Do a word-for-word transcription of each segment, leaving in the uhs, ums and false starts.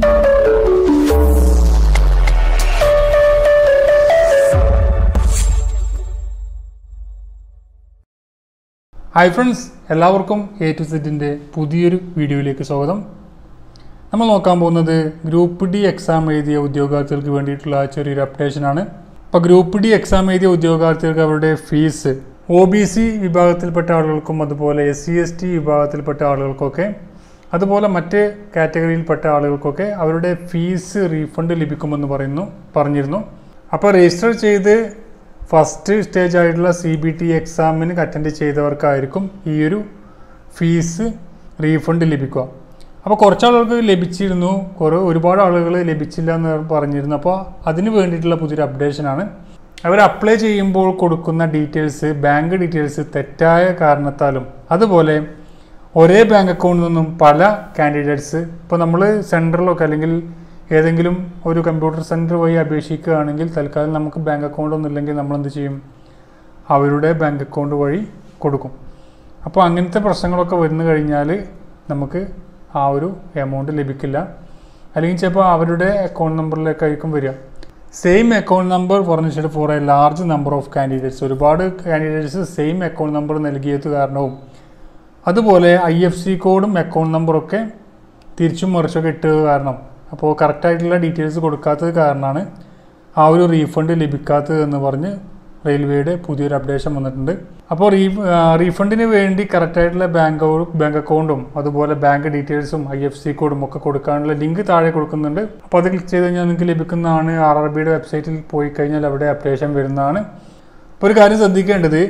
Hi friends, എല്ലാവർക്കും A to സെറ്റിൻ്റെ പുതിയൊരു വീഡിയോയിലേക്ക് സ്വാഗതം. നമ്മൾ നോക്കാൻ പോകുന്നത് ഗ്രൂപ്പ് ഡി എക്സാം എഴുതിയ ഉദ്യോഗാർത്ഥികൾക്ക് വേണ്ടിയിട്ടുള്ള ചെറിയൊരു അപ്ഡേഷനാണ്. അപ്പോൾ ഗ്രൂപ്പ് ഡി എക്സാം എഴുതിയ ഉദ്യോഗാർത്ഥികൾക്ക് അവരുടെ ഫീസ് ഒ ബി സി വിഭാഗത്തിൽപ്പെട്ട ആളുകൾക്കും അതുപോലെ എസ് സി എസ് ടി വിഭാഗത്തിൽപ്പെട്ട ആളുകൾക്കൊക്കെ അതുപോലെ മറ്റ് കാറ്റഗറിയിൽപ്പെട്ട ആളുകൾക്കൊക്കെ അവരുടെ ഫീസ് റീഫണ്ട് ലഭിക്കുമെന്ന് പറയുന്നു പറഞ്ഞിരുന്നു. അപ്പോൾ രജിസ്റ്റർ ചെയ്ത് ഫസ്റ്റ് സ്റ്റേജ് ആയിട്ടുള്ള സി ബി ടി എക്സാമിന് അറ്റൻഡ് ചെയ്തവർക്കായിരിക്കും ഈ ഒരു ഫീസ് റീഫണ്ട് ലഭിക്കുക. അപ്പോൾ കുറച്ച് ആളുകൾക്ക് ലഭിച്ചിരുന്നു, കുറേ ഒരുപാട് ആളുകൾ ലഭിച്ചില്ല എന്ന് പറഞ്ഞിരുന്നു. അപ്പോൾ അതിന് വേണ്ടിയിട്ടുള്ള പുതിയൊരു അപ്ഡേഷനാണ്. അവർ അപ്ലൈ ചെയ്യുമ്പോൾ കൊടുക്കുന്ന ഡീറ്റെയിൽസ്, ബാങ്ക് ഡീറ്റെയിൽസ് തെറ്റായ കാരണത്താലും അതുപോലെ ഒരേ ബാങ്ക് അക്കൗണ്ടിൽ നിന്നും പല കാൻഡിഡേറ്റ്സ്, ഇപ്പോൾ നമ്മൾ സെൻറ്ററിലൊക്കെ അല്ലെങ്കിൽ ഏതെങ്കിലും ഒരു കമ്പ്യൂട്ടർ സെൻറ്റർ വഴി അപേക്ഷിക്കുകയാണെങ്കിൽ തൽക്കാലം നമുക്ക് ബാങ്ക് അക്കൗണ്ട് ഒന്നും ഇല്ലെങ്കിൽ നമ്മൾ എന്ത് ചെയ്യും, അവരുടെ ബാങ്ക് അക്കൗണ്ട് വഴി കൊടുക്കും. അപ്പോൾ അങ്ങനത്തെ പ്രശ്നങ്ങളൊക്കെ വന്നു കഴിഞ്ഞാൽ നമുക്ക് ആ ഒരു എമൗണ്ട് ലഭിക്കില്ല, അല്ലെങ്കിൽ ചിലപ്പോൾ അവരുടെ അക്കൗണ്ട് നമ്പറിലേക്കായിരിക്കും വരിക. Same account number furnished for a large number of candidates, ഒരുപാട് കാൻഡിഡേറ്റ്സ് സെയിം അക്കൗണ്ട് നമ്പർ നൽകിയത് കാരണവും അതുപോലെ ഐ എഫ് സി കോഡും അക്കൗണ്ട് നമ്പറൊക്കെ തിരിച്ചും മറിച്ചൊക്കെ ഇട്ടത് കാരണം, അപ്പോൾ കറക്റ്റായിട്ടുള്ള ഡീറ്റെയിൽസ് കൊടുക്കാത്തത് കാരണമാണ് ആ ഒരു റീഫണ്ട് ലഭിക്കാത്തത് എന്ന് പറഞ്ഞ് റെയിൽവേയുടെ പുതിയൊരു അപ്ഡേഷൻ വന്നിട്ടുണ്ട്. അപ്പോൾ റീ റീഫണ്ടിന് വേണ്ടി കറക്റ്റായിട്ടുള്ള ബാങ്ക് ബാങ്ക് അക്കൗണ്ടും അതുപോലെ ബാങ്ക് ഡീറ്റെയിൽസും ഐ എഫ് സി കോഡും ഒക്കെ കൊടുക്കാനുള്ള ലിങ്ക് താഴെ കൊടുക്കുന്നുണ്ട്. അപ്പോൾ അത് ക്ലിക്ക് ചെയ്ത് കഴിഞ്ഞാൽ നിങ്ങൾക്ക് ലഭിക്കുന്നതാണ്. ആർ ആർ ബിയുടെ വെബ്സൈറ്റിൽ പോയി കഴിഞ്ഞാൽ അവിടെ അപ്ഡേഷൻ വരുന്നതാണ്. അപ്പോൾ ഒരു കാര്യം ശ്രദ്ധിക്കേണ്ടത്,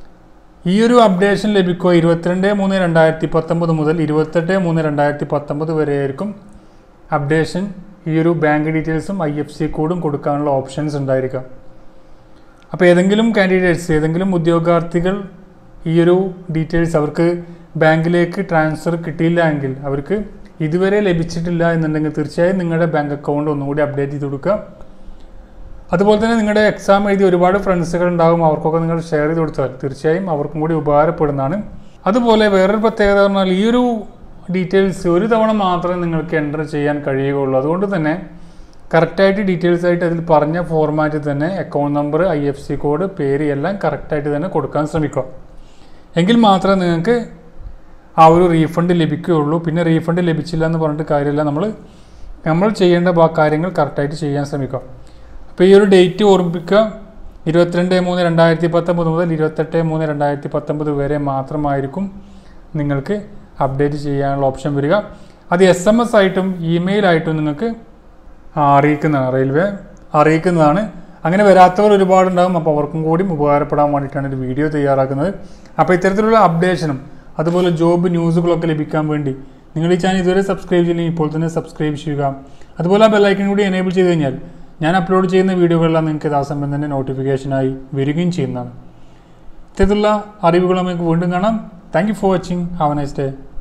ഈ ഒരു അപ്ഡേഷൻ ലഭിക്കുക ഇരുപത്തിരണ്ട് മൂന്ന് രണ്ടായിരത്തി പത്തൊമ്പത് മുതൽ ഇരുപത്തെട്ട് മൂന്ന് രണ്ടായിരത്തി പത്തൊമ്പത് വരെയായിരിക്കും അപ്ഡേഷൻ. ഈ ഒരു ബാങ്ക് ഡീറ്റെയിൽസും ഐ എഫ് സി കോഡും കൊടുക്കാനുള്ള ഓപ്ഷൻസ് ഉണ്ടായിരിക്കാം. അപ്പോൾ ഏതെങ്കിലും കാൻഡിഡേറ്റ്സ്, ഏതെങ്കിലും ഉദ്യോഗാർത്ഥികൾ ഈ ഒരു ഡീറ്റെയിൽസ് അവർക്ക് ബാങ്കിലേക്ക് ട്രാൻസ്ഫർ കിട്ടിയില്ല എങ്കിൽ, അവർക്ക് ഇതുവരെ ലഭിച്ചിട്ടില്ല എന്നുണ്ടെങ്കിൽ തീർച്ചയായും നിങ്ങളുടെ ബാങ്ക് അക്കൗണ്ട് ഒന്നുകൂടി അപ്ഡേറ്റ് ചെയ്ത് കൊടുക്കുക. അതുപോലെ തന്നെ നിങ്ങളുടെ എക്സാം എഴുതി ഒരുപാട് ഫ്രണ്ട്സുകൾ ഉണ്ടാകും, അവർക്കൊക്കെ നിങ്ങൾ ഷെയർ ചെയ്ത് കൊടുത്താൽ തീർച്ചയായും അവർക്കും കൂടി ഉപകാരപ്പെടുന്നതാണ്. അതുപോലെ വേറൊരു പ്രത്യേകത പറഞ്ഞാൽ ഈ ഒരു ഡീറ്റെയിൽസ് ഒരു തവണ മാത്രമേ നിങ്ങൾക്ക് എൻ്റർ ചെയ്യാൻ കഴിയുകയുള്ളൂ. അതുകൊണ്ട് തന്നെ കറക്റ്റായിട്ട് ഡീറ്റെയിൽസ് ആയിട്ട് അതിൽ പറഞ്ഞ ഫോർമാറ്റിൽ തന്നെ account number, I F C code, പേര് എല്ലാം കറക്റ്റായിട്ട് തന്നെ കൊടുക്കാൻ ശ്രമിക്കുക. എങ്കിൽ മാത്രമേ നിങ്ങൾക്ക് ആ ഒരു റീഫണ്ട് ലഭിക്കുകയുള്ളൂ. പിന്നെ റീഫണ്ട് ലഭിച്ചില്ല എന്ന് പറഞ്ഞിട്ട് കാര്യമില്ല, നമ്മൾ നമ്മൾ ചെയ്യേണ്ട കാര്യങ്ങൾ കറക്റ്റായിട്ട് ചെയ്യാൻ ശ്രമിക്കുക. അപ്പോൾ ഈ ഒരു ഡേറ്റ് ഓർമ്മിപ്പിക്കുക, ഇരുപത്തിരണ്ട് മൂന്ന് രണ്ടായിരത്തി പത്തൊമ്പത് മുതൽ ഇരുപത്തെട്ട് മൂന്ന് രണ്ടായിരത്തി പത്തൊമ്പത് വരെ മാത്രമായിരിക്കും നിങ്ങൾക്ക് അപ്ഡേറ്റ് ചെയ്യാനുള്ള ഓപ്ഷൻ വരിക. അത് എസ് എം എസ് ആയിട്ടും ഇമെയിൽ ആയിട്ടും നിങ്ങൾക്ക് അറിയിക്കുന്നതാണ്, റെയിൽവേ അറിയിക്കുന്നതാണ്. അങ്ങനെ വരാത്തവർ ഒരുപാടുണ്ടാകും, അപ്പോൾ അവർക്കും കൂടി ഉപകാരപ്പെടാൻ വേണ്ടിയിട്ടാണ് ഒരു വീഡിയോ തയ്യാറാക്കുന്നത്. അപ്പോൾ ഇത്തരത്തിലുള്ള അപ്ഡേഷനും അതുപോലെ ജോബ് ന്യൂസുകളൊക്കെ ലഭിക്കാൻ വേണ്ടി നിങ്ങൾ ഈ ചാനൽ ഇതുവരെ സബ്സ്ക്രൈബ് ചെയ്യില്ലെങ്കിൽ ഇപ്പോൾ തന്നെ സബ്സ്ക്രൈബ് ചെയ്യുക. അതുപോലെ ആ ബെല്ലൈക്കൺ കൂടി എനേബിൾ ചെയ്ത് കഴിഞ്ഞാൽ ഞാൻ അപ്ലോഡ് ചെയ്യുന്ന വീഡിയോകളെല്ലാം നിങ്ങൾക്ക് യഥാസമയം തന്നെ നോട്ടിഫിക്കേഷനായി വരികയും ചെയ്യുന്നതാണ്. ഇത്തരത്തിലുള്ള അറിവുകൾ നമുക്ക് വീണ്ടും കാണാം. Thank you for watching. Have a nice day.